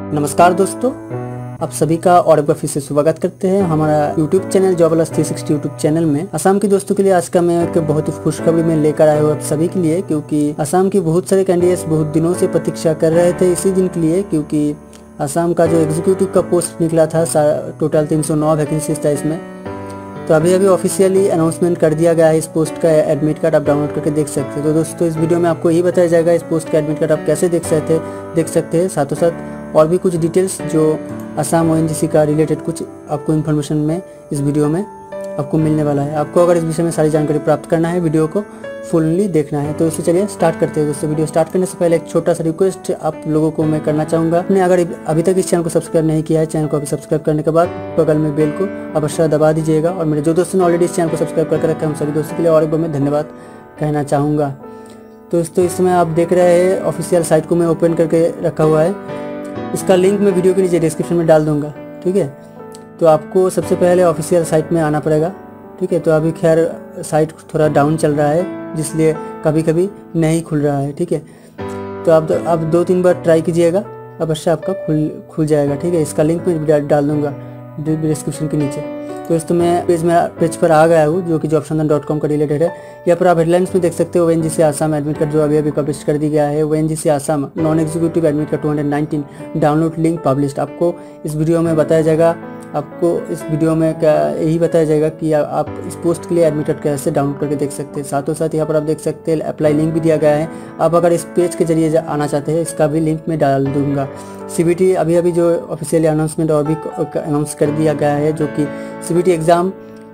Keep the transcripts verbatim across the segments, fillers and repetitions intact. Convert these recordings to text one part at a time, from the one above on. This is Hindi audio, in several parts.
नमस्कार दोस्तों, आप सभी का और एक बार फिर से स्वागत करते हैं हमारा YouTube channel job plus three sixty YouTube channel में। असम के दोस्तों के लिए आज का मैं एक बहुत ही खुशखबरी में लेकर आया हूँ आप सभी के लिए, क्योंकि असम के बहुत सारे कैंडिडेट्स बहुत दिनों से प्रतीक्षा कर रहे थे इसी दिन के लिए, क्योंकि असम का जो एग्जीक्यूटिव का पोस्ट निकला था टोटल तीन सौ नौ वैकेंसीज था इसमें। तो अभी अभी ऑफिशियली अनाउंसमेंट कर दिया गया है इस पोस्ट का एडमिट कार्ड आप डाउनलोड करके देख सकते हैं। तो दोस्तों इस वीडियो में आपको यही बताया जाएगा इस पोस्ट का एडमिट कार्ड आप कैसे देख सकते देख सकते हैं साथों साथ और भी कुछ डिटेल्स जो असम ओ एन जी सी का रिलेटेड कुछ आपको इन्फॉर्मेशन में इस वीडियो में आपको मिलने वाला है। आपको अगर इस विषय में सारी जानकारी प्राप्त करना है वीडियो को फुल्ली देखना है। तो इससे चलिए स्टार्ट करते हैं। दोस्तों वीडियो स्टार्ट करने से पहले एक छोटा सा रिक्वेस्ट आप लोगों को मैं करना चाहूँगा, आपने अगर अभी तक इस चैनल को सब्सक्राइब नहीं किया है, चैनल को अभी सब्सक्राइब करने के बाद बगल में बेल को अवश्य दबा दीजिएगा। और मेरे जो दोस्तों ने ऑलरेडी इस चैनल को सब्सक्राइब करके रखा है उन सभी दोस्तों के लिए और एक बार मैं धन्यवाद कहना चाहूँगा। तो दोस्तों इस समय आप देख रहे हैं ऑफिशियल साइट को मैं ओपन करके रखा हुआ है, इसका लिंक मैं वीडियो के नीचे डिस्क्रिप्शन में डाल दूंगा, ठीक है। तो आपको सबसे पहले ऑफिशियल साइट में आना पड़ेगा, ठीक है। तो अभी खैर साइट थोड़ा डाउन चल रहा है जिसलिए कभी कभी नहीं खुल रहा है, ठीक है। तो आप दो, आप दो तीन बार ट्राई कीजिएगा, अवश्य आपका खुल खुल जाएगा, ठीक है। इसका लिंक मैं डाल दूंगा डिस्क्रिप्शन के नीचे। तो दोस्तों मैं पेज में पेज पर आ गया हूँ जो कि जॉबसंधान डॉट कॉम का रिलेटेड है। यहाँ पर आप हेडलाइंस में देख सकते हो O N G C Assam admit card जो अभी अभी पब्लिश कर दी गया है। O N G C Assam non executive admit card two hundred nineteen download link published. आपको इस वीडियो में बताया जाएगा आपको इस वीडियो में क्या यही बताया जाएगा कि आ, आप इस पोस्ट के लिए एडमिट कार्ड कैसे डाउनलोड करके देख सकते हैं। साथों साथ यहाँ पर आप देख सकते हैं अप्लाई लिंक भी दिया गया है। आप अगर इस पेज के जरिए आना चाहते हैं इसका भी लिंक मैं डाल दूंगा। सी बी टी अभी अभी जो ऑफिशियली अनाउंसमेंट और भी अनाउंस कर दिया गया है जो कि सी बी टी एग्ज़ाम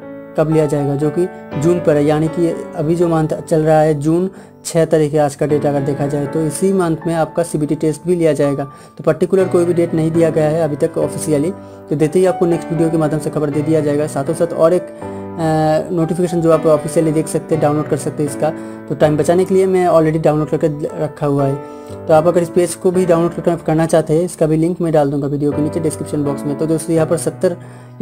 कब लिया जाएगा जो कि जून पर है, यानी कि अभी जो मंथ चल रहा है जून छः तारीख है आज का डेट अगर देखा जाए तो इसी मंथ में आपका सी बी टी टेस्ट भी लिया जाएगा। तो पर्टिकुलर कोई भी डेट नहीं दिया गया है अभी तक ऑफिशियली, तो देते ही आपको नेक्स्ट वीडियो के माध्यम से खबर दे दिया जाएगा। साथों साथ और एक नोटिफिकेशन जो आप ऑफिशियली देख सकते हैं डाउनलोड कर सकते हैं इसका, तो टाइम बचाने के लिए मैं ऑलरेडी डाउनलोड करके रखा हुआ है। तो आप अगर इस पेज को भी डाउनलोड करना चाहते हैं इसका भी लिंक मैं डाल दूंगा वीडियो के नीचे डिस्क्रिप्शन बॉक्स में। तो दोस्तों यहाँ पर सत्तर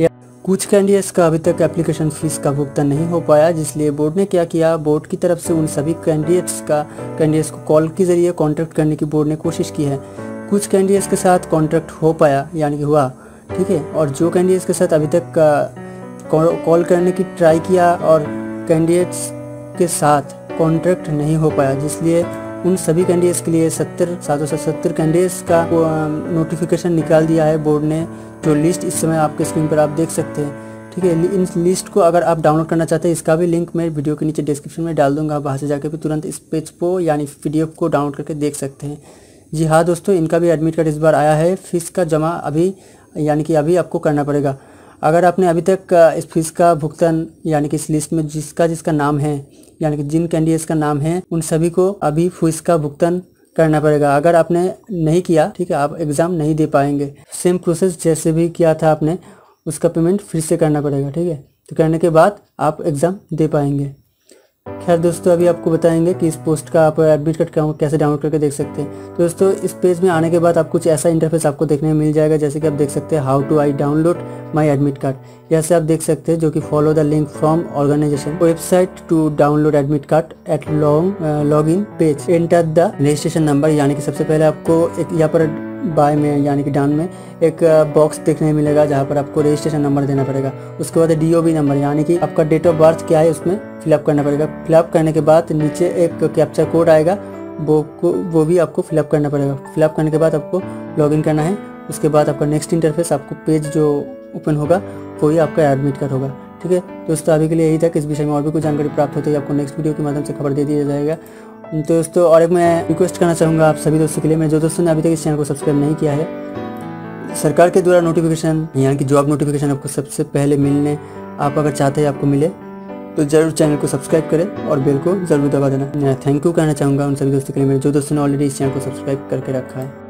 कुछ कैंडिडेट्स का अभी तक एप्लीकेशन फीस का भुगतान नहीं हो पाया, जिसलिए बोर्ड ने क्या किया, बोर्ड की तरफ से उन सभी कैंडिडेट्स का कैंडिडेट्स को कॉल के जरिए कॉन्टैक्ट करने की बोर्ड ने कोशिश की है। कुछ कैंडिडेट्स के साथ कॉन्टैक्ट हो पाया यानी कि हुआ, ठीक है। और जो कैंडिडेट्स के साथ अभी तक कॉल करने की ट्राई किया और कैंडिडेट्स के साथ कॉन्टैक्ट नहीं हो पाया, जिसलिए उन सभी कैंडिडेट्स के लिए सत्तर सातों से सत्तर कैंडिडेट्स का नोटिफिकेशन निकाल दिया है बोर्ड ने, जो लिस्ट इस समय आपके स्क्रीन पर आप देख सकते हैं, ठीक है। इन लिस्ट को अगर आप डाउनलोड करना चाहते हैं इसका भी लिंक मैं वीडियो के नीचे डिस्क्रिप्शन में डाल दूंगा। आप वहाँ से जाकर भी तुरंत इस पेज को यानी पी डी एफ को डाउनलोड करके देख सकते हैं। जी हाँ दोस्तों, इनका भी एडमिट कार्ड इस बार आया है। फीस का जमा अभी यानी कि अभी आपको करना पड़ेगा। अगर आपने अभी तक इस फीस का भुगतान यानी कि इस लिस्ट में जिसका जिसका नाम है यानी कि जिन कैंडिडेट्स का नाम है उन सभी को अभी फीस का भुगतान करना पड़ेगा। अगर आपने नहीं किया, ठीक है, आप एग्ज़ाम नहीं दे पाएंगे। सेम प्रोसेस जैसे भी किया था आपने उसका पेमेंट फिर से करना पड़ेगा, ठीक है। तो करने के बाद आप एग्ज़ाम दे पाएंगे। खैर दोस्तों अभी आपको बताएंगे कि इस पोस्ट का आप एडमिट कार्ड कैसे डाउनलोड करके देख सकते हैं। तो दोस्तों इस पेज में आने के बाद आप कुछ ऐसा इंटरफेस आपको देखने में मिल जाएगा, जैसे कि आप देख सकते हैं how to I download my admit card. यहाँ से आप देख सकते हैं जो कि follow the link from organisation website to download admit card at long log in page, enter the registration number. यानी कि सबसे पहले आपको एक यहाँ पर बाय में यानी कि डाउन में एक बॉक्स देखने मिलेगा जहाँ पर आपको रजिस्ट्रेशन नंबर देना पड़ेगा। उसके बाद डी ओ बी नंबर यानी कि आपका डेट ऑफ बर्थ क्या है उसमें फिलअप करना पड़ेगा। फिलअप करने के बाद नीचे एक कैप्चा कोड आएगा, वो को वो भी आपको फिलअप करना पड़ेगा। फिलअप करने के बाद आपको लॉगिन करना है। उसके बाद आपका नेक्स्ट इंटरफेस आपको पेज जो ओपन होगा वही आपका एडमिट कार्ड होगा, ठीक है। दोस्तों अभी के लिए यही तक। इस विषय में और भी कुछ जानकारी प्राप्त होती है आपको नेक्स्ट वीडियो के माध्यम से खबर दे दिया जाएगा। तो दोस्तों और एक मैं रिक्वेस्ट करना चाहूँगा आप सभी दोस्तों के लिए, मैं जो दोस्तों ने अभी तक इस चैनल को सब्सक्राइब नहीं किया है, सरकार के द्वारा नोटिफिकेशन यानी कि जॉब नोटिफिकेशन आपको सबसे पहले मिलने आप अगर चाहते हैं आपको मिले तो जरूर चैनल को सब्सक्राइब करें और बेल को जरूर दबा देना। मैं थैंक यू कहना चाहूँगा उन सभी दोस्तों के लिए मेरे जो दोस्तों ने ऑलरेडी इस चैनल को सब्सक्राइब करके रखा है।